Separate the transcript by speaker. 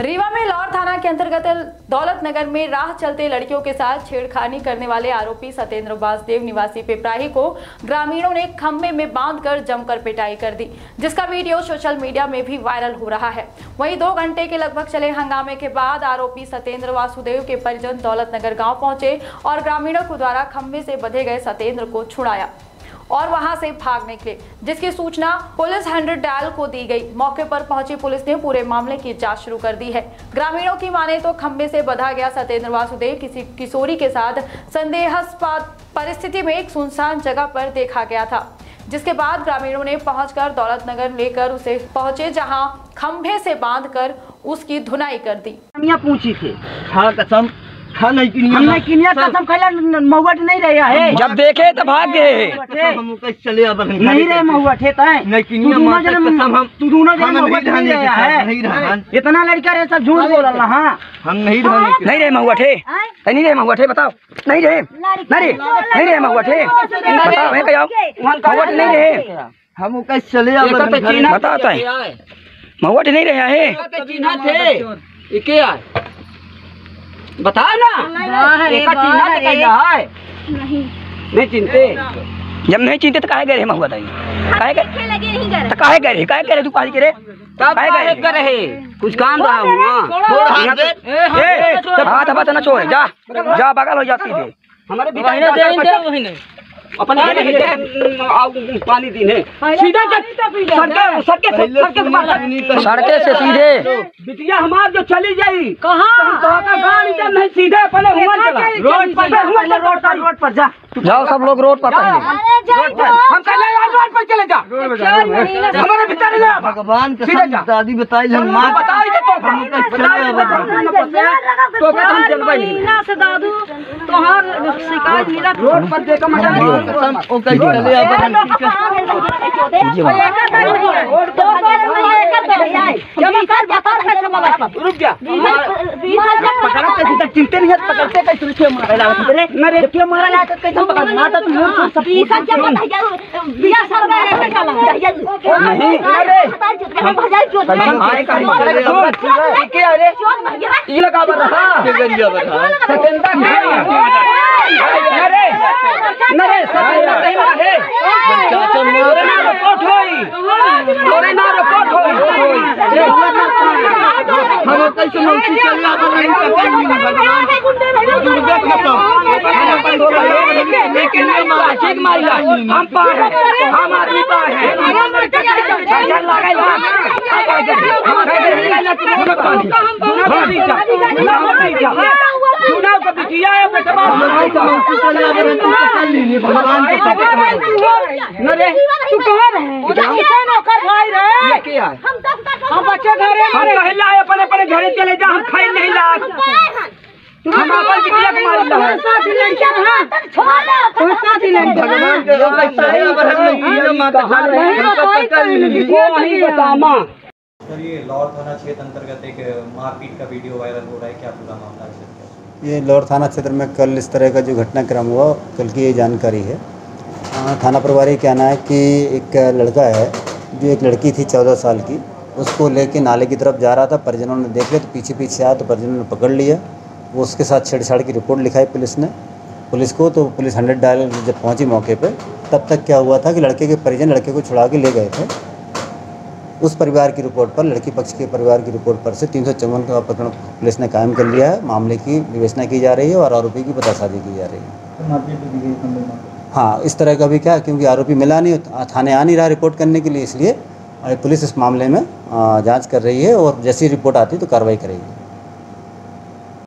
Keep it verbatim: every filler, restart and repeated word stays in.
Speaker 1: रीवा में लौर थाना के अंतर्गत दौलत नगर में राह चलते लड़कियों के साथ छेड़खानी करने वाले आरोपी सत्येंद्र वासुदेव निवासी पिपराही को ग्रामीणों ने खंभे में बांधकर जमकर पिटाई कर दी, जिसका वीडियो सोशल मीडिया में भी वायरल हो रहा है। वहीं दो घंटे के लगभग चले हंगामे के बाद आरोपी सत्येंद्र वासुदेव के परिजन दौलत नगर गाँव पहुंचे और ग्रामीणों के द्वारा खंभे से बंधे गए सत्येंद्र को छुड़ाया और वहां से भाग निकले, जिसकी सूचना पुलिस हंड्रेड डायल को दी गई। मौके पर पहुंची पुलिस ने पूरे मामले की जांच शुरू कर दी है। ग्रामीणों की माने तो खंभे से बंधा गया सत्येंद्र वासुदेव किसी किशोरी के साथ संदेहास्पद परिस्थिति में एक सुनसान जगह पर देखा गया था, जिसके बाद ग्रामीणों ने पहुंचकर दौलत नगर लेकर उसे पहुंचे, जहां खंभे से बांधकर उसकी धुनाई कर दी।
Speaker 2: पूछी थे हाँ कसम हाँ नहीं किनिया किनिया कसम खैला महुआ नहीं रहा है।
Speaker 3: जब देखे तो भाग गए
Speaker 2: हम चले अब नहीं रहे महुआ थे तय नहीं किनिया कसम हम तू दोनों जन महुआ नहीं रहा है। नहीं रहा इतना लड़का रे सब झूठ बोल रहा हां हम नहीं रहे
Speaker 3: नहीं रहे महुआ थे नहीं रहे महुआ थे बताओ नहीं रहे नहीं नहीं रहे महुआ थे बताओ है कहो महुआ नहीं रहे
Speaker 2: हम कैसे चले अब
Speaker 3: बताता है महुआ नहीं रहा है
Speaker 2: चिन्ह थे के आए बता ना एक चिन्ह है नहीं नहीं चिंते
Speaker 3: जब नहीं चिंते तो काहे गए महुआ दाई काहे गए तो काहे गए काहे गए तू काहे करे
Speaker 2: काहे गए कर रहे कुछ काम रहा हूं
Speaker 3: ए हाथ बात ना छोड़ जा जा बगल हो जा सीधे
Speaker 2: हमारे बिना दे वही अपन पानी दीने सीधा सड़के सड़के
Speaker 3: सड़के से सीधे
Speaker 2: बिटिया हमार जो चली जाई कहां का गाड़ी जब नहीं सीधे पहले रोड पर रोड पर रोड पर जा
Speaker 3: जाओ सब लोग रोड पर
Speaker 2: रोड पर हम चले रोड पर चले जा हमारे भीतर ले भगवान के दादी बताई हम मां बताई तो हम तो हम चलबई ना से दादू तोहार शिकायत मिला रोड पर देखो मजा ओ कहीं चले अब रुक जा चिंता नहीं पकड़ते कैसे मारा मेरे क्यों मारा ला कैसे पकड़ना था तू पीसा जब बिया सर नहीं अरे हम भजाई क्यों आए का के अरे ये लगा रहा के गरिया रहा सत्येंद्र अरे अरे सत्येंद्र कहीं है चाचा मोरे ना रिपोर्ट होई मोरे ना रिपोर्ट होई हम कैसे नौकरी चलना नहीं भगवान दुर्गा खत्म लेकिन मारा ठीक मारिया हम पार है हम आदमी पार है चल लगाई चुनाव का बिटिया है बेटा भगवान नरे तू कहां रहे किसे नौकर भाई रे के आए हम बच्चे घरे हम कहला अपने अपने घरे चले जा हम खाई नहीं ला हम अपन बिटिया को मार ला साथ लड़का हां छोड़ तो साथ लड़का भगवान के सही बरहन माता वो वही बता मां।
Speaker 4: सर ये लौर थाना क्षेत्र अंतर्गत एक मारपीट का वीडियो वायरल हो रहा है, क्या पूरा मामला है?
Speaker 5: ये लौर थाना क्षेत्र में कल इस तरह का जो घटनाक्रम हुआ कल की ये जानकारी है। थाना प्रभारी का कहना है कि एक लड़का है जो एक लड़की थी चौदह साल की, उसको लेके नाले की तरफ जा रहा था। परिजनों ने देख लिया तो पीछे पीछे आया तो परिजनों ने पकड़ लिया। वो उसके साथ छेड़छाड़ की रिपोर्ट लिखाई पुलिस ने पुलिस को, तो पुलिस हंड्रेड डायल जब पहुंची मौके पे तब तक क्या हुआ था कि लड़के के परिजन लड़के को छुड़ा के ले गए थे। उस परिवार की रिपोर्ट पर, लड़की पक्ष के परिवार की रिपोर्ट पर से तीन सौ चौवन का प्रकरण पुलिस ने कायम कर लिया है। मामले की विवेचना की जा रही है और आरोपी की पतासाजी की जा रही है। हाँ, इस तरह का भी क्या, क्योंकि आरोपी मिला नहीं, थाने आ नहीं रहा रिपोर्ट करने के लिए, इसलिए पुलिस इस मामले में जांच कर रही है और जैसी रिपोर्ट आती है तो कार्रवाई करेगी।